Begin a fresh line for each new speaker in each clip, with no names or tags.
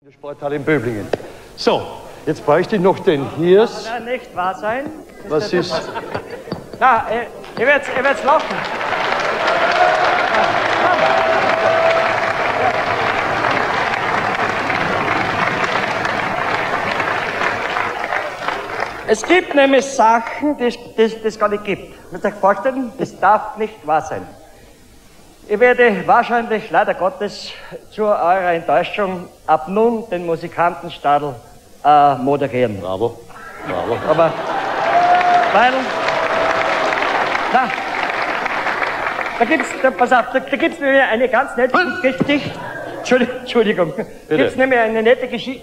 Der Sporthalle in Böblingen. So, jetzt bräuchte ich noch den Hirs.
Kann nicht wahr sein?
Was ist?
Na, ihr werd's lachen. Es gibt nämlich Sachen, die es gar nicht gibt. Man sich vorstellen, das darf nicht wahr sein. Ich werde wahrscheinlich, leider Gottes, zu eurer Enttäuschung ab nun den Musikantenstadel moderieren.
Bravo, bravo.
Aber, weil, na, pass auf, da gibt's nämlich eine ganz nette Geschichte. Entschuldigung.
Bitte.
Gibt's nämlich eine nette Geschichte.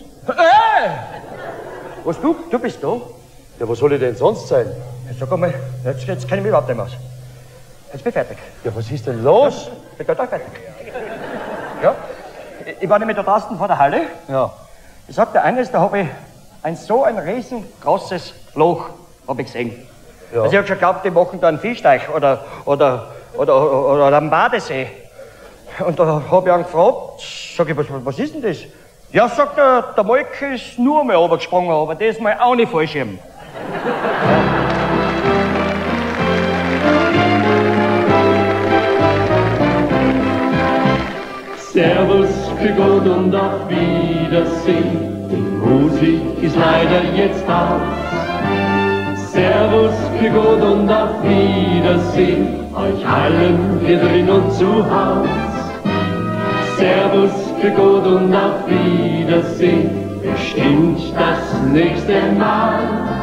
Was, du bist da?
Ja, wo soll ich denn sonst sein?
Sag einmal, jetzt kenne ich mich überhaupt nicht mehr aus. Jetzt bin ich fertig.
Ja, was ist denn los?
Ich bin total fertig. Ja, ich war nämlich da draußen vor der Halle.
Ja.
Ich sagte eines, da habe ich so ein riesengroßes Loch hab ich gesehen.
Ja.
Also ich hab schon geglaubt, die machen da einen Fischteich oder einen Badesee. Und da hab ich ihn gefragt, sag ich, was ist denn das? Ja, sagt er, der Molk ist nur mal runtergesprungen, aber das mal auch nicht Fallschirm.
Servus, für Gott und auf Wiedersehen. Die Musik ist leider jetzt aus. Servus, für Gott und auf Wiedersehen. Euch allen hier drin und zu Haus. Servus, für Gott und auf Wiedersehen. Bestimmt das nächste Mal.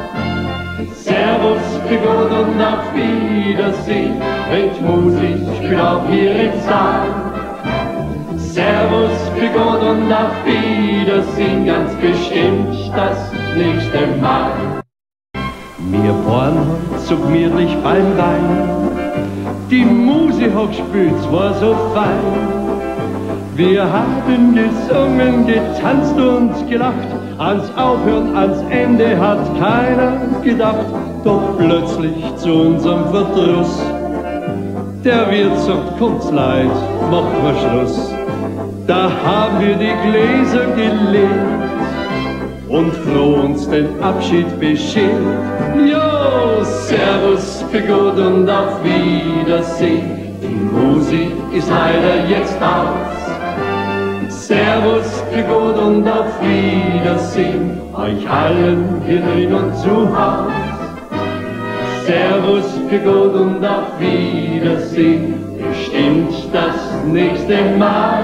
Servus, für Gott und auf Wiedersehen. Wenn die Musik spielt auch hier im Saal. Servus, für Gott und auf Wiedersehen, ganz bestimmt das nächste Mal. Wir fahren so gemütlich beim Wein, die Musik hat gespielt, es war so fein. Wir haben gesungen, getanzt und gelacht, ans Aufhören, ans Ende hat keiner gedacht. Doch plötzlich zu unserem Verdruss, der Wirt sagt, kommt's leid, macht mal Schluss. Da haben wir die Gläser geleert und froh uns den Abschied beschert. Jo, Servus, für Gott und auf Wiedersehen. Die Musik ist leider jetzt aus. Servus, für Gott und auf Wiedersehen. Euch allen hier drin und zu Haus. Servus, für Gott und auf Wiedersehen. Bestimmt das nächste Mal.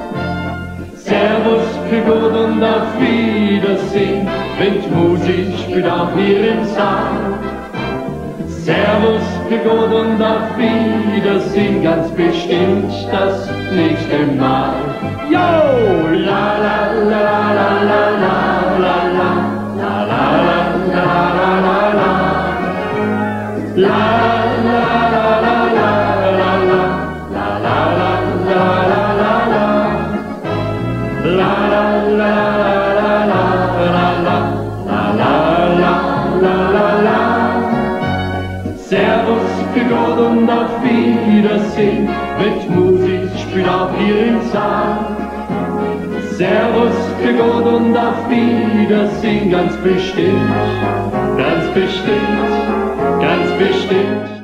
Servus, für Gott und auf Wiedersehen, wenn die Musik spielt auch hier im Saal. Servus, für Gott und auf Wiedersehen, ganz bestimmt das nächste Mal. Yo! La la la la la la la la la la la la la la la. Servus, für Gott und auf Wiedersehen, mit Musik spielt auch hier im Saal. Servus, für Gott und auf Wiedersehen, ganz bestimmt, ganz bestimmt, ganz bestimmt.